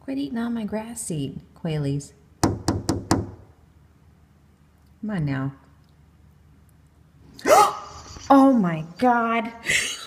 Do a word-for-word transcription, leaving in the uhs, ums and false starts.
Quit eating all my grass seed, Quailies. Come on now. Oh my God.